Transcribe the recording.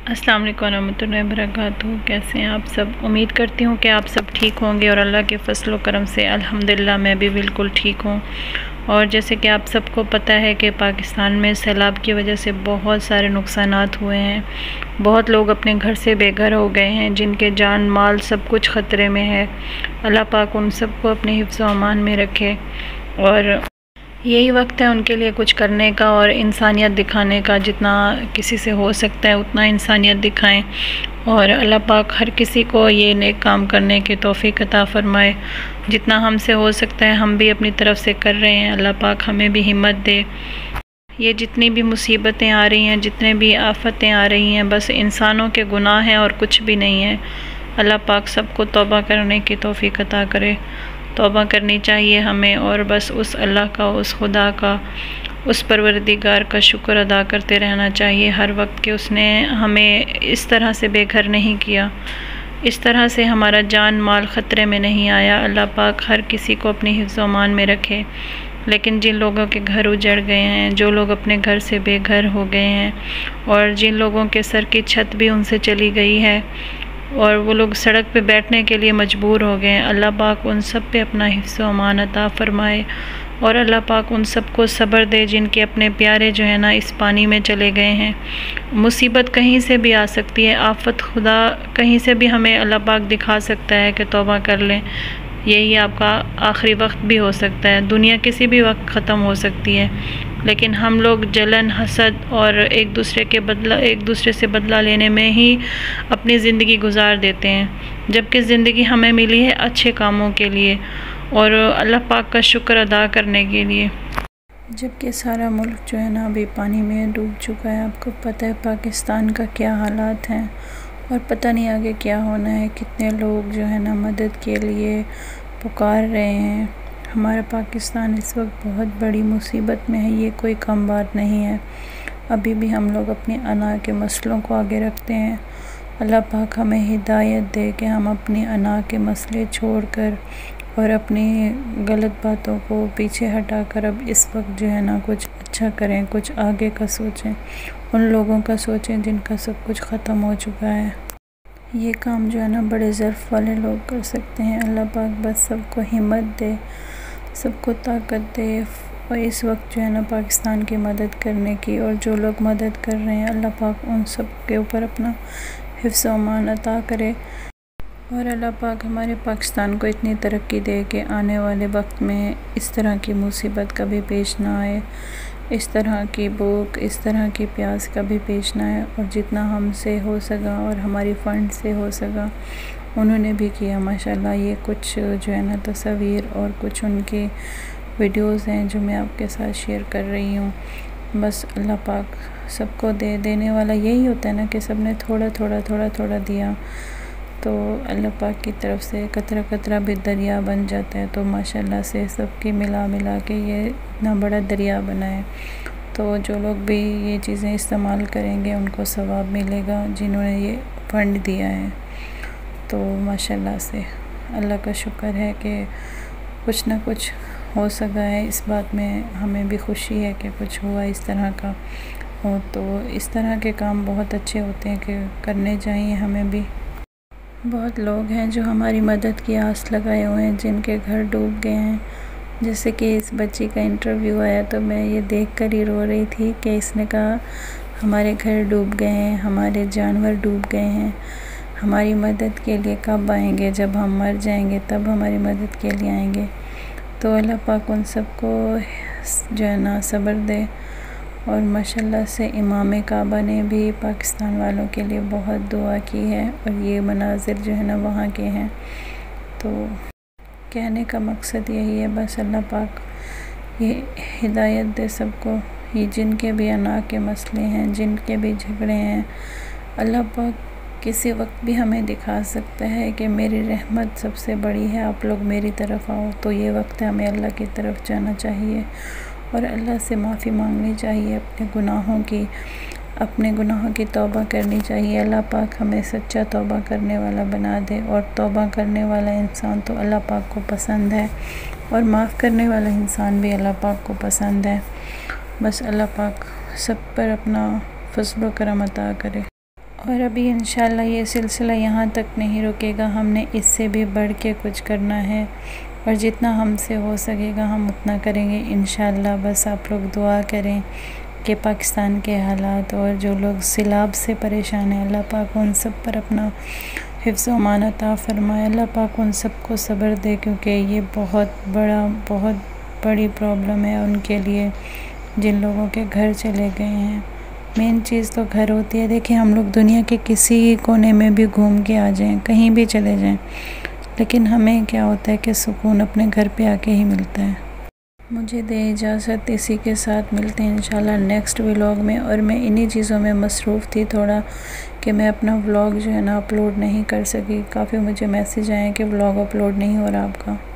अस्सलाम वालेकुम रहमतुल्लाहि व बरकातुहू। कैसे हैं आप सब? उम्मीद करती हूँ कि आप सब ठीक होंगे और अल्लाह के फजल व करम से अल्हम्दुलिल्लाह मैं भी बिल्कुल ठीक हूँ। और जैसे कि आप सबको पता है कि पाकिस्तान में सैलाब की वजह से बहुत सारे नुकसानात हुए हैं। बहुत लोग अपने घर से बेघर हो गए हैं, जिनके जान माल सब कुछ ख़तरे में है। अल्लाह पाक उन सबको अपने हिफ्ज़ व अमान में रखे और यही वक्त है उनके लिए कुछ करने का और इंसानियत दिखाने का। जितना किसी से हो सकता है उतना इंसानियत दिखाएं और अल्लाह पाक हर किसी को ये नेक काम करने की तौफीक अता फ़रमाए। जितना हमसे हो सकता है हम भी अपनी तरफ से कर रहे हैं। अल्लाह पाक हमें भी हिम्मत दे। ये जितनी भी मुसीबतें आ रही हैं, जितने भी आफतें आ रही हैं, बस इंसानों के गुनाह हैं और कुछ भी नहीं है। अल्लाह पाक सबको तौबा करने की तौफीक अता करे। तौबा करनी चाहिए हमें और बस उस अल्लाह का, उस खुदा का, उस परवरदिगार का शुक्र अदा करते रहना चाहिए हर वक्त कि उसने हमें इस तरह से बेघर नहीं किया, इस तरह से हमारा जान माल ख़तरे में नहीं आया। अल्लाह पाक हर किसी को अपनी हिफ्ज़ व अमान में रखे। लेकिन जिन लोगों के घर उजड़ गए हैं, जो लोग अपने घर से बेघर हो गए हैं और जिन लोगों के सर की छत भी उनसे चली गई है और वो लोग सड़क पे बैठने के लिए मजबूर हो गए हैं, अल्लाह पाक उन सब पे अपना हिफ्ज़ व अमान अता फ़रमाए और अल्लाह पाक उन सब को सब्र दे जिनके अपने प्यारे जो है ना इस पानी में चले गए हैं। मुसीबत कहीं से भी आ सकती है, आफत खुदा कहीं से भी हमें अल्लाह पाक दिखा सकता है कि तौबा कर लें। यही आपका आखिरी वक्त भी हो सकता है। दुनिया किसी भी वक्त ख़त्म हो सकती है, लेकिन हम लोग जलन, हसद और एक दूसरे से बदला लेने में ही अपनी ज़िंदगी गुजार देते हैं, जबकि ज़िंदगी हमें मिली है अच्छे कामों के लिए और अल्लाह पाक का शुक्र अदा करने के लिए। जबकि सारा मुल्क जो है ना अभी पानी में डूब चुका है। आपको पता है पाकिस्तान का क्या हालात हैं और पता नहीं आगे क्या होना है। कितने लोग जो है ना मदद के लिए पुकार रहे हैं। हमारा पाकिस्तान इस वक्त बहुत बड़ी मुसीबत में है, ये कोई कम बात नहीं है। अभी भी हम लोग अपने अना के मसलों को आगे रखते हैं। अल्लाह पाक हमें हिदायत दे कि हम अपनी अना के मसले छोड़कर और अपनी गलत बातों को पीछे हटाकर अब इस वक्त जो है ना कुछ अच्छा करें, कुछ आगे का सोचें, उन लोगों का सोचें जिनका सब कुछ ख़त्म हो चुका है। ये काम जो है ना बड़े ज़र्फ़ वाले लोग कर सकते हैं। अल्लाह पाक बस सबको हिम्मत दे, सबको ताकत दे और इस वक्त जो है ना पाकिस्तान की मदद करने की। और जो लोग मदद कर रहे हैं अल्लाह पाक उन सब के ऊपर अपना हिफ्ज़ व अमान अता करे और अल्लाह पाक हमारे पाकिस्तान को इतनी तरक्की दे कि आने वाले वक्त में इस तरह की मुसीबत कभी पेश ना आए, इस तरह की भूख, इस तरह की प्यास कभी पेश ना आए। और जितना हमसे हो सका और हमारी फ़ंड से हो सका उन्होंने भी किया माशाल्लाह। ये कुछ जो है ना तस्वीर और कुछ उनके वीडियोज़ हैं जो मैं आपके साथ शेयर कर रही हूँ। बस अल्लाह पाक सबको देने वाला यही होता है ना कि सब ने थोड़ा थोड़ा दिया तो अल्लाह पाक की तरफ से कतरा कतरा भी दरिया बन जाता है। तो माशाल्लाह से सबकी मिला के ये इतना बड़ा दरिया बना है। तो जो लोग भी ये चीज़ें इस्तेमाल करेंगे उनको सवाब मिलेगा जिन्होंने ये फ़ंड दिया है। तो माशाल्लाह से अल्लाह का शुक्र है कि कुछ ना कुछ हो सका है। इस बात में हमें भी खुशी है कि कुछ हुआ इस तरह का हो। तो इस तरह के काम बहुत अच्छे होते हैं कि करने चाहिए हमें भी। बहुत लोग हैं जो हमारी मदद की आस लगाए हुए हैं, जिनके घर डूब गए हैं। जैसे कि इस बच्ची का इंटरव्यू आया तो मैं ये देखकर ही रो रही थी कि इसने कहा हमारे घर डूब गए हैं, हमारे जानवर डूब गए हैं, हमारी मदद के लिए कब आएंगे? जब हम मर जाएंगे तब हमारी मदद के लिए आएंगे। तो अल्लाह पाक उन सबको जो है ना सब्र दे। और माशाल्लाह से इमाम काबा ने भी पाकिस्तान वालों के लिए बहुत दुआ की है और ये मनाज़िर जो है ना वहाँ के हैं। तो कहने का मकसद यही है, बस अल्लाह पाक ये हिदायत दे सबको। ये जिनके भी अना के मसले हैं, जिनके भी झगड़े हैं, अल्लाह पाक किसी वक्त भी हमें दिखा सकता है कि मेरी रहमत सबसे बड़ी है, आप लोग मेरी तरफ़ आओ। तो ये वक्त है हमें अल्लाह की तरफ जाना चाहिए और अल्लाह से माफ़ी मांगनी चाहिए अपने गुनाहों की तौबा करनी चाहिए। अल्लाह पाक हमें सच्चा तौबा करने वाला बना दे। और तौबा करने वाला इंसान तो अल्लाह पाक को पसंद है और माफ़ करने वाला इंसान भी अल्लाह पाक को पसंद है। बस अल्लाह पाक सब पर अपना फज़ल व करम अता करे। और अभी इंशाल्लाह ये सिलसिला यहाँ तक नहीं रुकेगा, हमने इससे भी बढ़ के कुछ करना है और जितना हमसे हो सकेगा हम उतना करेंगे इंशाल्लाह। बस आप लोग दुआ करें कि पाकिस्तान के हालात और जो लोग सैलाब से परेशान हैं, अल्लाह पाक उन सब पर अपना हिफ्ज़ व अमान अता फ़रमाए। अल्लाह पाक उन सब को सब्र दे, क्योंकि ये बहुत बड़ी प्रॉब्लम है उनके लिए जिन लोगों के घर चले गए हैं। मेन चीज़ तो घर होती है। देखिए, हम लोग दुनिया के किसी कोने में भी घूम के आ जाएं, कहीं भी चले जाएं, लेकिन हमें क्या होता है कि सुकून अपने घर पे आके ही मिलता है। मुझे दे इजाज़त, इसी के साथ मिलते हैं इंशाल्लाह नेक्स्ट व्लॉग में। और मैं इन्हीं चीज़ों में मसरूफ़ थी थोड़ा कि मैं अपना व्लॉग जो है ना अपलोड नहीं कर सकी। काफ़ी मुझे मैसेज आए कि व्लॉग अपलोड नहीं हो रहा आपका।